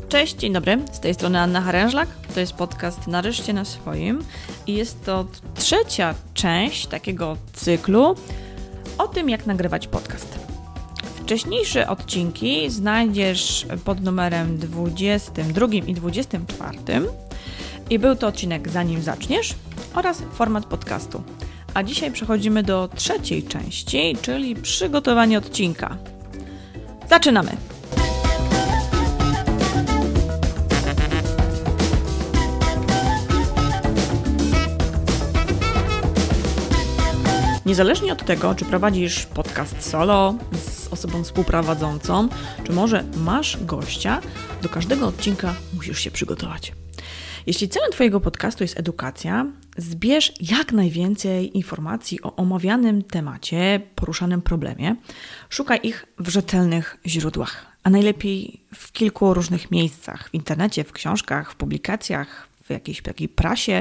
Cześć, dzień dobry, z tej strony Anna Harężlak, to jest podcast Nareszcie na swoim i jest to trzecia część takiego cyklu o tym, jak nagrywać podcast. Wcześniejsze odcinki znajdziesz pod numerem 22 i 24 i był to odcinek Zanim zaczniesz oraz format podcastu. A dzisiaj przechodzimy do trzeciej części, czyli przygotowanie odcinka. Zaczynamy! Niezależnie od tego, czy prowadzisz podcast solo z osobą współprowadzącą, czy może masz gościa, do każdego odcinka musisz się przygotować. Jeśli celem Twojego podcastu jest edukacja, zbierz jak najwięcej informacji o omawianym temacie, poruszanym problemie. Szukaj ich w rzetelnych źródłach, a najlepiej w kilku różnych miejscach, w internecie, w książkach, w publikacjach, w jakiejś takiej prasie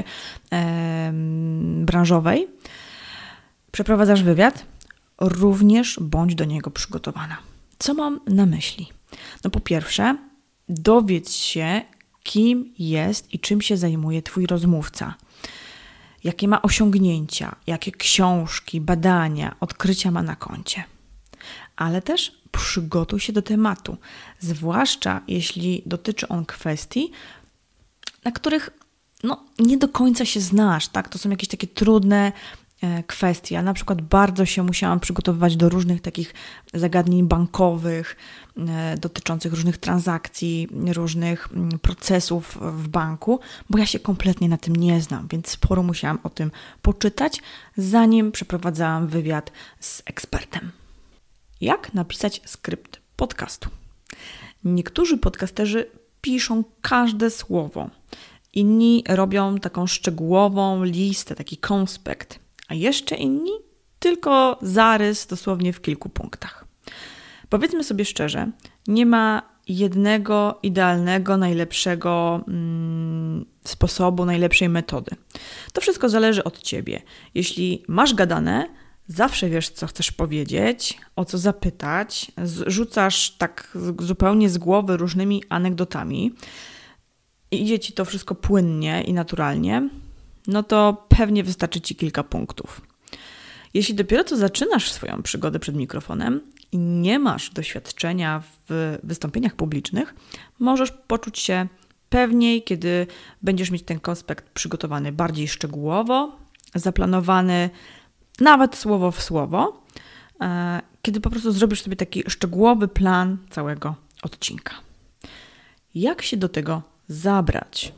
branżowej. Przeprowadzasz wywiad, również bądź do niego przygotowana. Co mam na myśli? No po pierwsze, dowiedz się, kim jest i czym się zajmuje Twój rozmówca. Jakie ma osiągnięcia, jakie książki, badania, odkrycia ma na koncie. Ale też przygotuj się do tematu, zwłaszcza jeśli dotyczy on kwestii, na których nie do końca się znasz, tak? To są jakieś takie trudne kwestie. Ja na przykład bardzo się musiałam przygotowywać do różnych takich zagadnień bankowych, dotyczących różnych transakcji, różnych procesów w banku, bo ja się kompletnie na tym nie znam, więc sporo musiałam o tym poczytać, zanim przeprowadzałam wywiad z ekspertem. Jak napisać skrypt podcastu? Niektórzy podcasterzy piszą każde słowo, inni robią taką szczegółową listę, taki konspekt, a jeszcze inni tylko zarys dosłownie w kilku punktach. Powiedzmy sobie szczerze, nie ma jednego idealnego, najlepszego sposobu, najlepszej metody. To wszystko zależy od Ciebie. Jeśli masz gadane, zawsze wiesz, co chcesz powiedzieć, o co zapytać, rzucasz tak zupełnie z głowy różnymi anegdotami, idzie Ci to wszystko płynnie i naturalnie, no to pewnie wystarczy Ci kilka punktów. Jeśli dopiero co zaczynasz swoją przygodę przed mikrofonem i nie masz doświadczenia w wystąpieniach publicznych, możesz poczuć się pewniej, kiedy będziesz mieć ten konspekt przygotowany bardziej szczegółowo, zaplanowany nawet słowo w słowo, kiedy po prostu zrobisz sobie taki szczegółowy plan całego odcinka. Jak się do tego zabrać?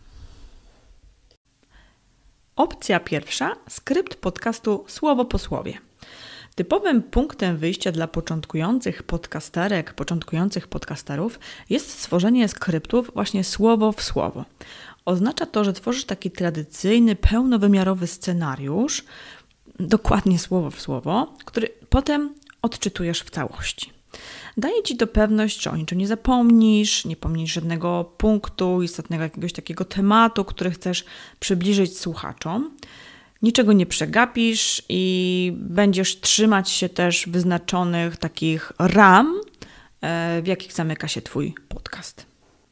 Opcja pierwsza, skrypt podcastu słowo po słowie. Typowym punktem wyjścia dla początkujących podcasterek, początkujących podcasterów jest stworzenie skryptów właśnie słowo w słowo. Oznacza to, że tworzysz taki tradycyjny, pełnowymiarowy scenariusz, dokładnie słowo w słowo, który potem odczytujesz w całości. Daje Ci to pewność, że o niczym nie zapomnisz, nie pominisz żadnego punktu, istotnego jakiegoś takiego tematu, który chcesz przybliżyć słuchaczom. Niczego nie przegapisz i będziesz trzymać się też wyznaczonych takich ram, w jakich zamyka się Twój podcast.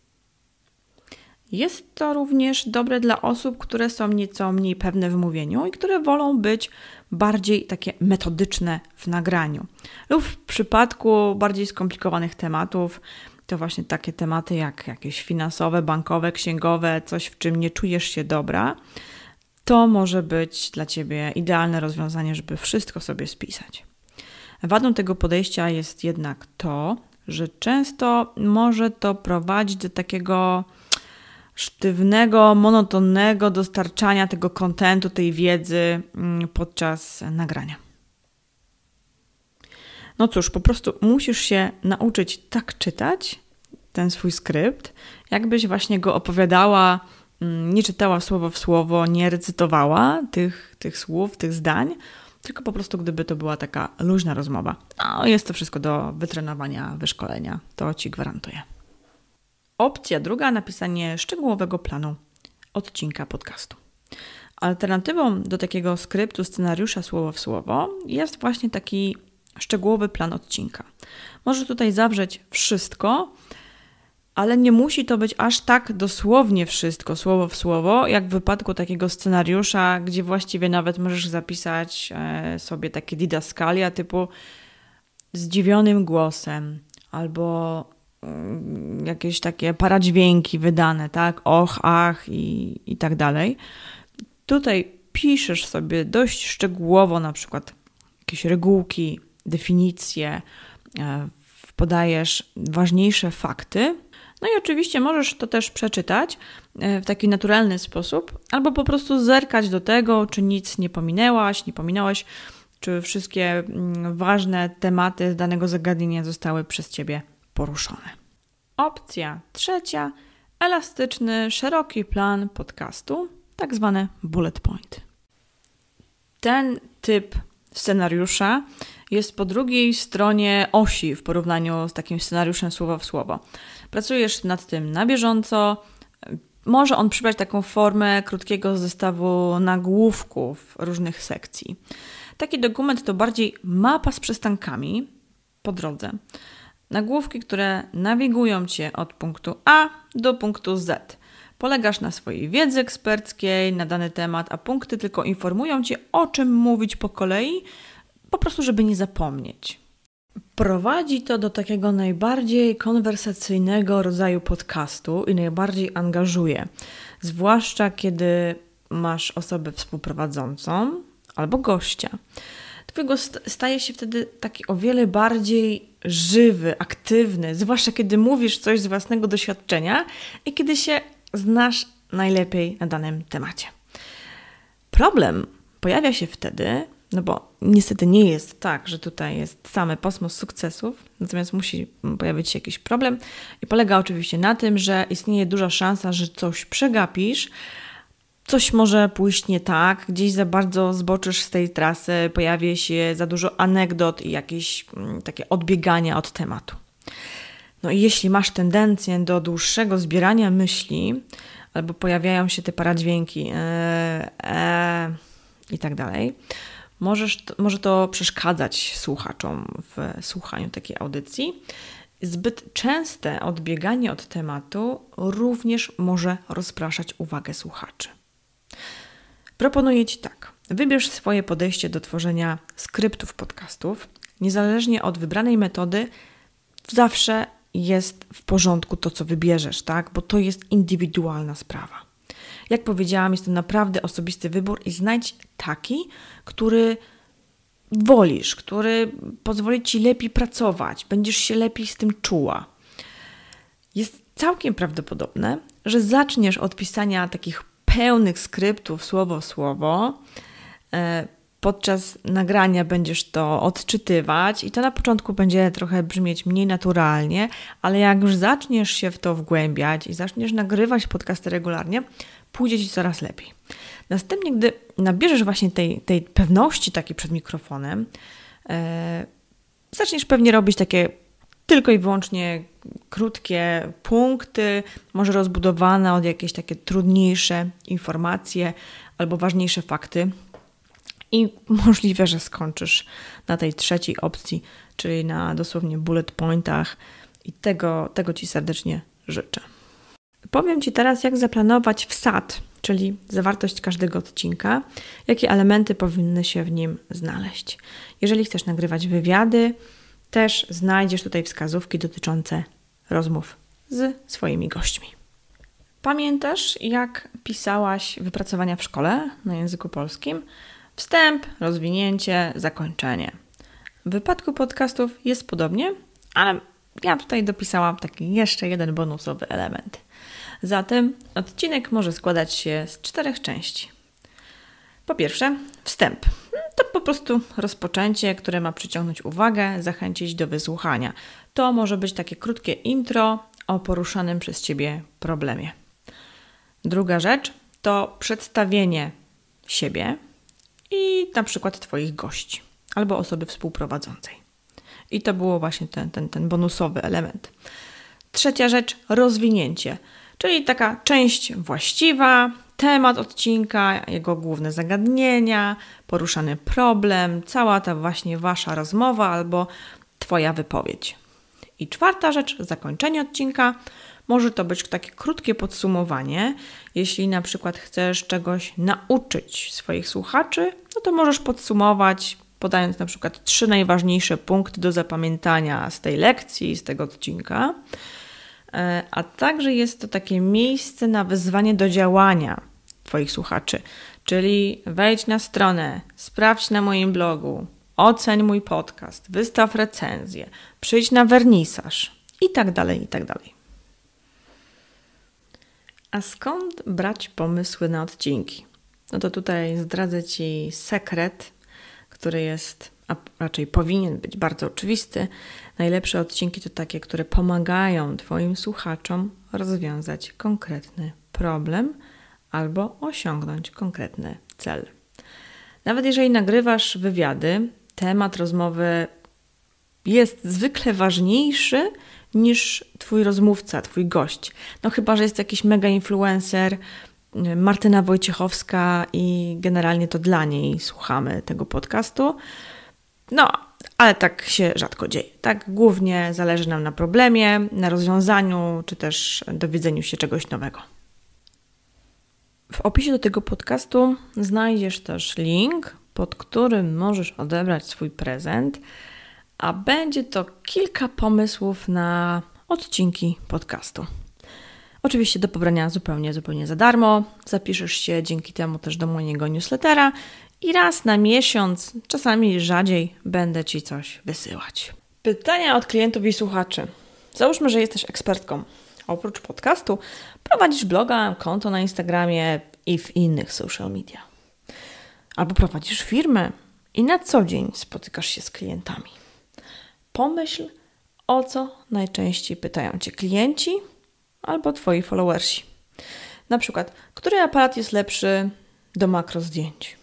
Jest to również dobre dla osób, które są nieco mniej pewne w mówieniu i które wolą być bardziej takie metodyczne w nagraniu. Lub w przypadku bardziej skomplikowanych tematów, to właśnie takie tematy jak jakieś finansowe, bankowe, księgowe, coś w czym nie czujesz się dobra, to może być dla Ciebie idealne rozwiązanie, żeby wszystko sobie spisać. Wadą tego podejścia jest jednak to, że często może to prowadzić do takiego sztywnego, monotonnego dostarczania tego kontentu, tej wiedzy podczas nagrania. No cóż, po prostu musisz się nauczyć tak czytać ten swój skrypt, jakbyś właśnie go opowiadała, nie czytała słowo w słowo, nie recytowała tych słów, tych zdań, tylko po prostu gdyby to była taka luźna rozmowa. No, jest to wszystko do wytrenowania, wyszkolenia, to Ci gwarantuję. Opcja druga, napisanie szczegółowego planu odcinka podcastu. Alternatywą do takiego skryptu, scenariusza słowo w słowo jest właśnie taki szczegółowy plan odcinka. Może tutaj zawrzeć wszystko, ale nie musi to być aż tak dosłownie wszystko, słowo w słowo, jak w wypadku takiego scenariusza, gdzie właściwie nawet możesz zapisać sobie takie didaskalia typu zdziwionym głosem albo jakieś takie paradźwięki wydane, tak? Och, ach i tak dalej. Tutaj piszesz sobie dość szczegółowo na przykład jakieś regułki, definicje, podajesz ważniejsze fakty. No i oczywiście możesz to też przeczytać w taki naturalny sposób, albo po prostu zerkać do tego, czy nic nie pominąłeś, czy wszystkie ważne tematy danego zagadnienia zostały przez Ciebie poruszone. Opcja trzecia, elastyczny, szeroki plan podcastu, tak zwane bullet point. Ten typ scenariusza jest po drugiej stronie osi w porównaniu z takim scenariuszem słowo w słowo. Pracujesz nad tym na bieżąco. Może on przybrać taką formę krótkiego zestawu nagłówków różnych sekcji. Taki dokument to bardziej mapa z przystankami po drodze. Nagłówki, które nawigują Cię od punktu A do punktu Z. Polegasz na swojej wiedzy eksperckiej na dany temat, a punkty tylko informują Cię, o czym mówić po kolei, po prostu, żeby nie zapomnieć. Prowadzi to do takiego najbardziej konwersacyjnego rodzaju podcastu i najbardziej angażuje. Zwłaszcza kiedy masz osobę współprowadzącą albo gościa. Twój gość staje się wtedy taki o wiele bardziej żywy, aktywny, zwłaszcza kiedy mówisz coś z własnego doświadczenia i kiedy się znasz najlepiej na danym temacie. Problem pojawia się wtedy, no bo niestety nie jest tak, że tutaj jest samy kosmos sukcesów, natomiast musi pojawić się jakiś problem i polega oczywiście na tym, że istnieje duża szansa, że coś przegapisz, coś może pójść nie tak, gdzieś za bardzo zboczysz z tej trasy, pojawi się za dużo anegdot i jakieś takie odbiegania od tematu. No i jeśli masz tendencję do dłuższego zbierania myśli, albo pojawiają się te paradźwięki i tak dalej, może to przeszkadzać słuchaczom w słuchaniu takiej audycji. Zbyt częste odbieganie od tematu również może rozpraszać uwagę słuchaczy. Proponuję Ci tak. Wybierz swoje podejście do tworzenia skryptów podcastów. Niezależnie od wybranej metody, zawsze jest w porządku to, co wybierzesz, tak? Bo to jest indywidualna sprawa. Jak powiedziałam, jest to naprawdę osobisty wybór i znajdź taki, który wolisz, który pozwoli Ci lepiej pracować, będziesz się lepiej z tym czuła. Jest całkiem prawdopodobne, że zaczniesz od pisania takich pełnych skryptów słowo w słowo. Podczas nagrania będziesz to odczytywać i to na początku będzie trochę brzmieć mniej naturalnie, ale jak już zaczniesz się w to wgłębiać i zaczniesz nagrywać podcasty regularnie, pójdzie Ci coraz lepiej. Następnie, gdy nabierzesz właśnie tej pewności takiej przed mikrofonem, zaczniesz pewnie robić takie tylko i wyłącznie krótkie punkty, może rozbudowane od jakieś takie trudniejsze informacje albo ważniejsze fakty. I możliwe, że skończysz na tej trzeciej opcji, czyli na dosłownie bullet pointach i tego Ci serdecznie życzę. Powiem Ci teraz, jak zaplanować wsad, czyli zawartość każdego odcinka, jakie elementy powinny się w nim znaleźć. Jeżeli chcesz nagrywać wywiady, też znajdziesz tutaj wskazówki dotyczące rozmów z swoimi gośćmi. Pamiętasz, jak pisałaś wypracowania w szkole na języku polskim? Wstęp, rozwinięcie, zakończenie. W wypadku podcastów jest podobnie, ale ja tutaj dopisałam taki jeszcze jeden bonusowy element. Zatem odcinek może składać się z 4 części. Po pierwsze, wstęp. To po prostu rozpoczęcie, które ma przyciągnąć uwagę, zachęcić do wysłuchania. To może być takie krótkie intro o poruszanym przez Ciebie problemie. Druga rzecz to przedstawienie siebie i na przykład Twoich gości albo osoby współprowadzącej. I to było właśnie ten bonusowy element. Trzecia rzecz, rozwinięcie, czyli taka część właściwa, temat odcinka, jego główne zagadnienia, poruszany problem, cała ta właśnie Wasza rozmowa albo Twoja wypowiedź. I czwarta rzecz, zakończenie odcinka, Może to być takie krótkie podsumowanie. Jeśli na przykład chcesz czegoś nauczyć swoich słuchaczy, no to możesz podsumować, podając na przykład 3 najważniejsze punkty do zapamiętania z tej lekcji, z tego odcinka. A także jest to takie miejsce na wezwanie do działania Twoich słuchaczy. Czyli wejdź na stronę, sprawdź na moim blogu, oceń mój podcast, wystaw recenzję, przyjdź na wernisaż i tak dalej, i tak dalej. A skąd brać pomysły na odcinki? No to tutaj zdradzę Ci sekret, który jest, a raczej powinien być bardzo oczywisty. Najlepsze odcinki to takie, które pomagają Twoim słuchaczom rozwiązać konkretny problem albo osiągnąć konkretny cel. Nawet jeżeli nagrywasz wywiady, temat rozmowy jest zwykle ważniejszy niż Twój rozmówca, Twój gość. No chyba, że jest jakiś mega influencer, Martyna Wojciechowska i generalnie to dla niej słuchamy tego podcastu. No, ale tak się rzadko dzieje. Tak, głównie zależy nam na problemie, na rozwiązaniu, czy też dowiedzeniu się czegoś nowego. W opisie do tego podcastu znajdziesz też link, pod którym możesz odebrać swój prezent, a będzie to kilka pomysłów na odcinki podcastu. Oczywiście do pobrania zupełnie za darmo. Zapiszesz się dzięki temu też do mojego newslettera i raz na miesiąc, czasami rzadziej, będę Ci coś wysyłać. Pytania od klientów i słuchaczy. Załóżmy, że jesteś ekspertką. Oprócz podcastu prowadzisz bloga, konto na Instagramie i w innych social media. Albo prowadzisz firmę i na co dzień spotykasz się z klientami. Pomyśl, o co najczęściej pytają Cię klienci albo Twoi followersi. Na przykład, który aparat jest lepszy do makrozdjęć?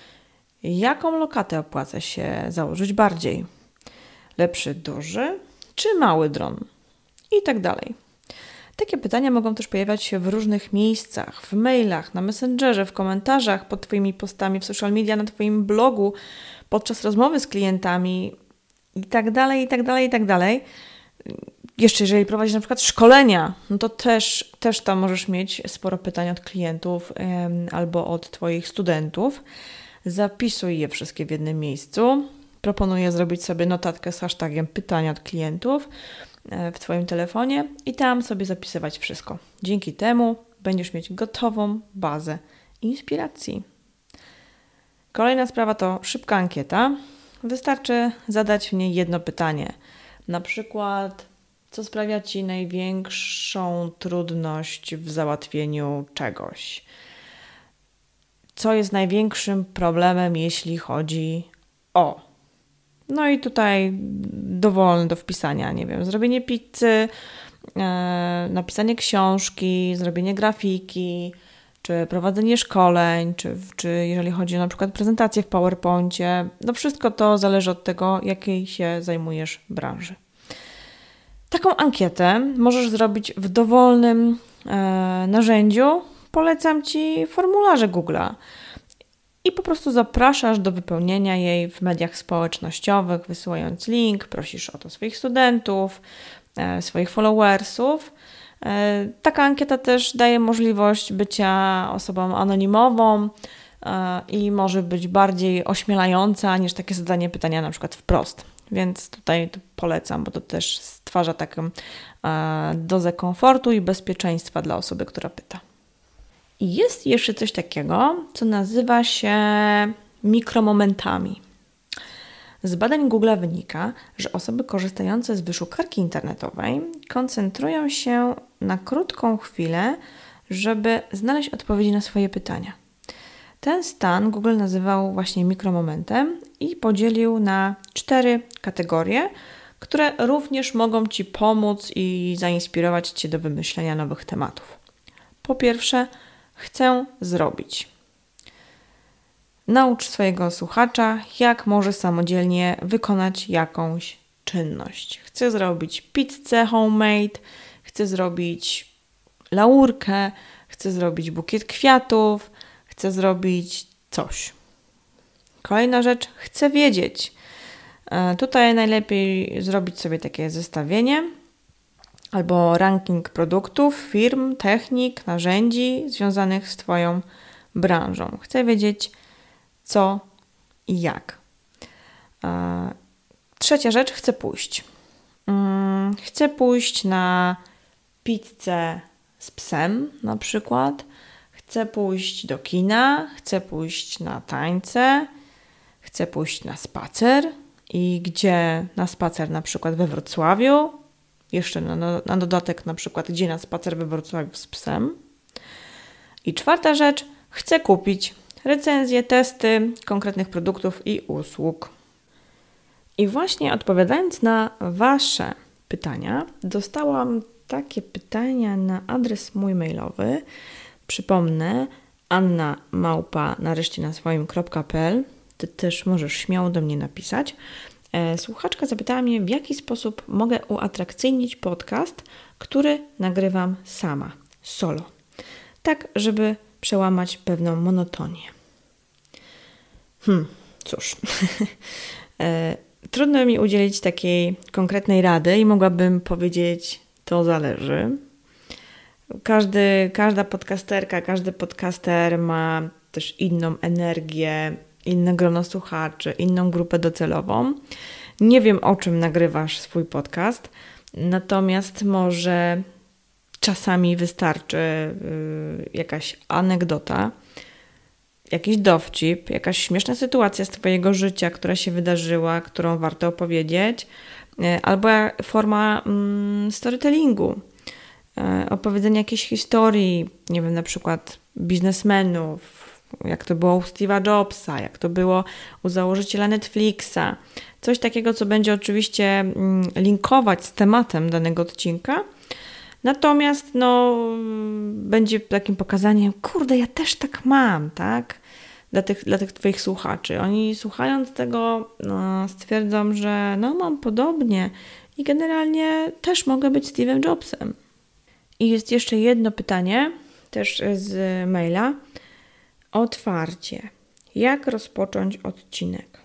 Jaką lokatę opłaca się założyć bardziej? Lepszy duży czy mały dron? I tak dalej. Takie pytania mogą też pojawiać się w różnych miejscach, w mailach, na Messengerze, w komentarzach pod Twoimi postami w social media, na Twoim blogu, podczas rozmowy z klientami i tak dalej, i tak dalej, i tak dalej. Jeszcze jeżeli prowadzisz na przykład szkolenia, no to też tam możesz mieć sporo pytań od klientów albo od Twoich studentów. Zapisuj je wszystkie w jednym miejscu. Proponuję zrobić sobie notatkę z hashtagiem pytania od klientów w Twoim telefonie i tam sobie zapisywać wszystko. Dzięki temu będziesz mieć gotową bazę inspiracji. Kolejna sprawa to szybka ankieta. Wystarczy zadać w niej jedno pytanie. Na przykład, co sprawia Ci największą trudność w załatwieniu czegoś? Co jest największym problemem, jeśli chodzi o... No i tutaj dowolne do wpisania, nie wiem, zrobienie pizzy, napisanie książki, zrobienie grafiki, czy prowadzenie szkoleń, czy jeżeli chodzi o na przykład prezentację w PowerPoincie. No wszystko to zależy od tego, jakiej się zajmujesz branży. Taką ankietę możesz zrobić w dowolnym narzędziu. Polecam Ci formularze Google'a. I po prostu zapraszasz do wypełnienia jej w mediach społecznościowych, wysyłając link, prosisz o to swoich studentów, swoich followersów. Taka ankieta też daje możliwość bycia osobą anonimową i może być bardziej ośmielająca niż takie zadanie pytania na przykład wprost. Więc tutaj to polecam, bo to też stwarza taką dozę komfortu i bezpieczeństwa dla osoby, która pyta. I jest jeszcze coś takiego, co nazywa się mikromomentami. Z badań Google wynika, że osoby korzystające z wyszukarki internetowej koncentrują się na krótką chwilę, żeby znaleźć odpowiedzi na swoje pytania. Ten stan Google nazywał właśnie mikromomentem i podzielił na 4 kategorie, które również mogą Ci pomóc i zainspirować Cię do wymyślenia nowych tematów. Po pierwsze, chcę zrobić. Naucz swojego słuchacza, jak może samodzielnie wykonać jakąś czynność. Chcę zrobić pizzę homemade, chcę zrobić laurkę, chcę zrobić bukiet kwiatów, chcę zrobić coś. Kolejna rzecz, chcę wiedzieć. Tutaj najlepiej zrobić sobie takie zestawienie albo ranking produktów, firm, technik, narzędzi związanych z Twoją branżą. Chcę wiedzieć co i jak. Trzecia rzecz, chcę pójść. Chcę pójść na pizzę z psem na przykład. Chcę pójść do kina, chcę pójść na tańce, chcę pójść na spacer. I gdzie na spacer na przykład we Wrocławiu, jeszcze na dodatek na przykład gdzie na spacer we Wrocławiu z psem. I czwarta rzecz, chcę kupić recenzje, testy konkretnych produktów i usług. I właśnie odpowiadając na Wasze pytania, dostałam takie pytania na adres mój mailowy. Przypomnę, anna@nareszcienaswoim.pl. Ty też możesz śmiało do mnie napisać. Słuchaczka zapytała mnie, w jaki sposób mogę uatrakcyjnić podcast, który nagrywam sama, solo. Tak, żeby przełamać pewną monotonię. Cóż, trudno mi udzielić takiej konkretnej rady i mogłabym powiedzieć, to zależy. Każda podcasterka, każdy podcaster ma też inną energię, inne grono słuchaczy, inną grupę docelową. Nie wiem, o czym nagrywasz swój podcast, natomiast może czasami wystarczy jakaś anegdota, jakiś dowcip, jakaś śmieszna sytuacja z Twojego życia, która się wydarzyła, którą warto opowiedzieć, albo forma storytellingu, opowiedzenia jakiejś historii, nie wiem, na przykład biznesmenów, jak to było u Steve'a Jobsa, jak to było u założyciela Netflixa. Coś takiego, co będzie oczywiście linkować z tematem danego odcinka. Natomiast będzie takim pokazaniem, kurde, ja też tak mam, tak? Dla tych Twoich słuchaczy. Oni słuchając tego stwierdzą, że mam podobnie i generalnie też mogę być Steve'em Jobsem. I jest jeszcze jedno pytanie, też z maila. Otwarcie. Jak rozpocząć odcinek?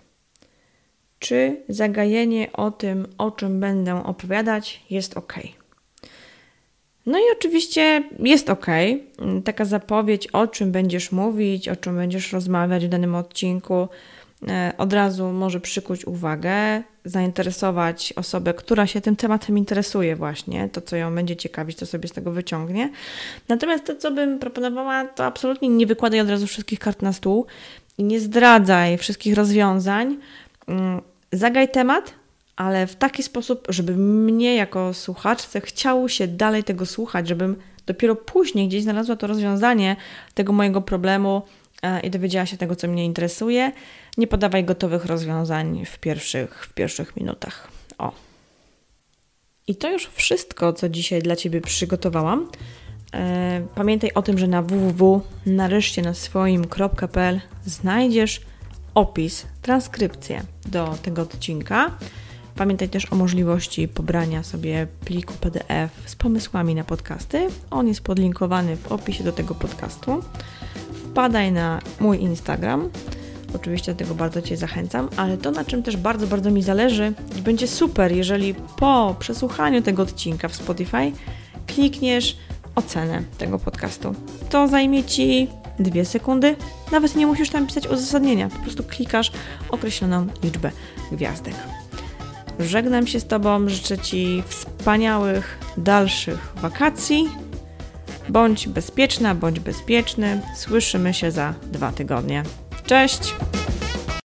Czy zagajenie o tym, o czym będę opowiadać, jest ok? No i oczywiście jest ok. Taka zapowiedź, o czym będziesz mówić, o czym będziesz rozmawiać w danym odcinku, od razu może przykuć uwagę, zainteresować osobę, która się tym tematem interesuje właśnie, to co ją będzie ciekawić, to sobie z tego wyciągnie. Natomiast to, co bym proponowała, to absolutnie nie wykładaj od razu wszystkich kart na stół i nie zdradzaj wszystkich rozwiązań. Zagaj temat, ale w taki sposób, żeby mnie jako słuchaczce chciało się dalej tego słuchać, żebym dopiero później gdzieś znalazła to rozwiązanie tego mojego problemu i dowiedziała się tego, co mnie interesuje. Nie podawaj gotowych rozwiązań w pierwszych minutach. I to już wszystko, co dzisiaj dla Ciebie przygotowałam. Pamiętaj o tym, że na www.nareszcienaswoim.pl znajdziesz opis, transkrypcję do tego odcinka. Pamiętaj też o możliwości pobrania sobie pliku PDF z pomysłami na podcasty. On jest podlinkowany w opisie do tego podcastu. Wpadaj na mój Instagram. Oczywiście do tego bardzo Cię zachęcam, ale to, na czym też bardzo, bardzo mi zależy i będzie super, jeżeli po przesłuchaniu tego odcinka w Spotify klikniesz ocenę tego podcastu. To zajmie Ci 2 sekundy, nawet nie musisz tam pisać uzasadnienia, po prostu klikasz określoną liczbę gwiazdek. Żegnam się z Tobą, życzę Ci wspaniałych dalszych wakacji. Bądź bezpieczna, bądź bezpieczny. Słyszymy się za 2 tygodnie. Cześć!